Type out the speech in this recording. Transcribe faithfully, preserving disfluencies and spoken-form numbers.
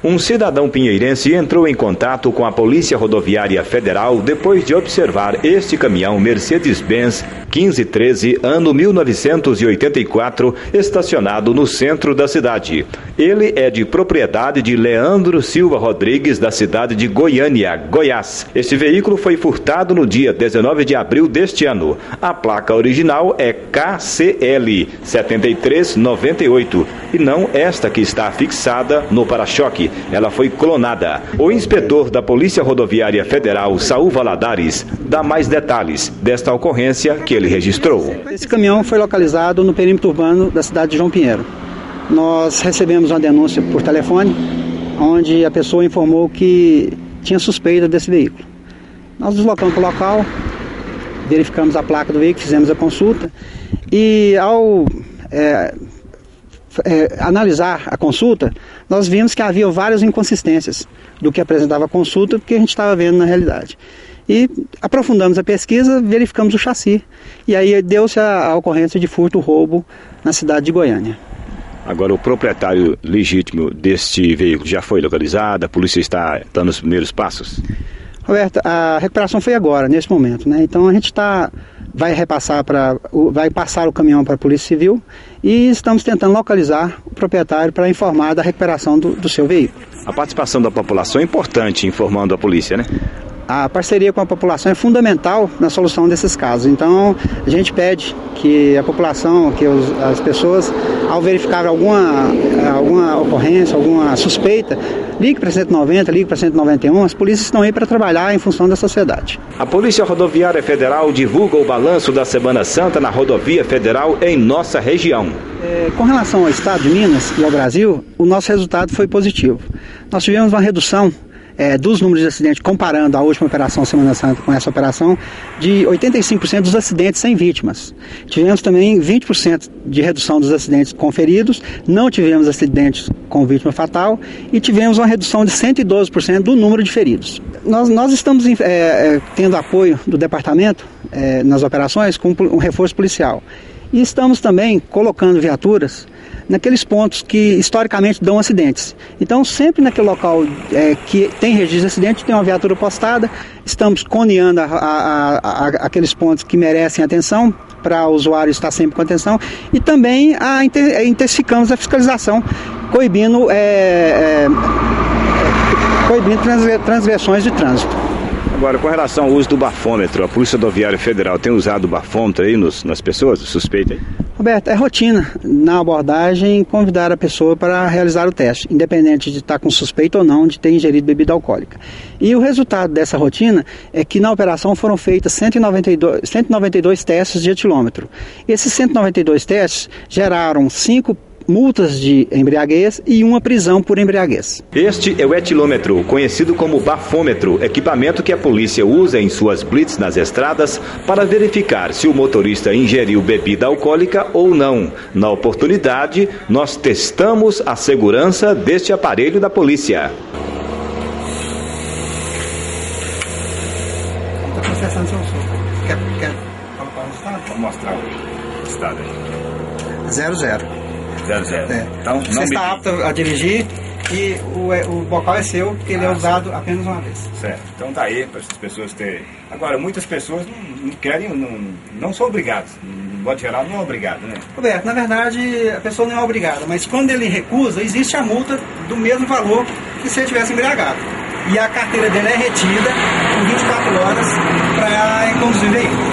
Um cidadão pinheirense entrou em contato com a Polícia Rodoviária Federal depois de observar este caminhão Mercedes-Benz quinze treze, ano mil novecentos e oitenta e quatro, estacionado no centro da cidade. Ele é de propriedade de Leandro Silva Rodrigues, da cidade de Goiânia, Goiás. Este veículo foi furtado no dia dezenove de abril deste ano. A placa original é K C L setenta e três noventa e oito e não esta que está fixada no para-choque. Ela foi clonada. O inspetor da Polícia Rodoviária Federal, Saul Valadares, dá mais detalhes desta ocorrência que ele registrou. Esse caminhão foi localizado no perímetro urbano da cidade de João Pinheiro. Nós recebemos uma denúncia por telefone, onde a pessoa informou que tinha suspeita desse veículo. Nós deslocamos para o local, verificamos a placa do veículo, fizemos a consulta e ao é, é, analisar a consulta, nós vimos que havia várias inconsistências do que apresentava a consulta, porque a gente estava vendo na realidade. E aprofundamos a pesquisa, verificamos o chassi. E aí deu-se a, a ocorrência de furto e roubo na cidade de Goiânia. Agora, o proprietário legítimo deste veículo já foi localizado? A polícia está dando os primeiros passos? Roberto, a recuperação foi agora, nesse momento, né? Então a gente está, vai repassar para, vai passar o caminhão para a Polícia Civil e estamos tentando localizar o proprietário para informar da recuperação do, do seu veículo. A participação da população é importante informando a polícia, né? A parceria com a população é fundamental na solução desses casos. Então, a gente pede que a população, que os, as pessoas, ao verificar alguma, alguma ocorrência, alguma suspeita, ligue para cento e noventa, ligue para cento e noventa e um. As polícias estão aí para trabalhar em função da sociedade. A Polícia Rodoviária Federal divulga o balanço da Semana Santa na Rodovia Federal em nossa região. É, com relação ao Estado de Minas e ao Brasil, o nosso resultado foi positivo. Nós tivemos uma redução É, dos números de acidentes, comparando a última operação Semana Santa com essa operação, de oitenta e cinco por cento dos acidentes sem vítimas. Tivemos também vinte por cento de redução dos acidentes com feridos, não tivemos acidentes com vítima fatal e tivemos uma redução de cento e doze por cento do número de feridos. Nós, nós estamos é, é, tendo apoio do departamento é, nas operações com um reforço policial. E estamos também colocando viaturas naqueles pontos que historicamente dão acidentes. Então, sempre naquele local é, que tem registro de acidente, tem uma viatura postada, estamos coneando a, a, a, a, aqueles pontos que merecem atenção, para o usuário estar sempre com atenção, e também a, intensificamos a fiscalização, coibindo, é, é, coibindo transgressões de trânsito. Agora, com relação ao uso do bafômetro, a Polícia Rodoviária Federal tem usado o bafômetro aí nos, nas pessoas, suspeita aí? Roberto, é rotina na abordagem convidar a pessoa para realizar o teste, independente de estar com suspeita ou não de ter ingerido bebida alcoólica. E o resultado dessa rotina é que na operação foram feitas cento e noventa e dois, cento e noventa e dois testes de etilômetro. Esses cento e noventa e dois testes geraram cinco multas de embriaguez e uma prisão por embriaguez. Este é o etilômetro, conhecido como bafômetro, equipamento que a polícia usa em suas blitz nas estradas para verificar se o motorista ingeriu bebida alcoólica ou não. Na oportunidade, nós testamos a segurança deste aparelho da polícia. Está processando seu som. Quer, quer colocar o estado? Vou mostrar o estado aí. Zero, zero. Zero, zero. É. Então, Você não está me... apto a dirigir e o, o bocal é seu, porque ele ah, é usado apenas uma vez. Certo. Então tá aí para as pessoas terem. Agora, muitas pessoas não, não querem, não, não são obrigadas. No modo geral, não é obrigado, né? Roberto, na verdade, a pessoa não é obrigada, mas quando ele recusa, existe a multa do mesmo valor que se ele tivesse embriagado. E a carteira dele é retida por vinte e quatro horas para conduzir o veículo.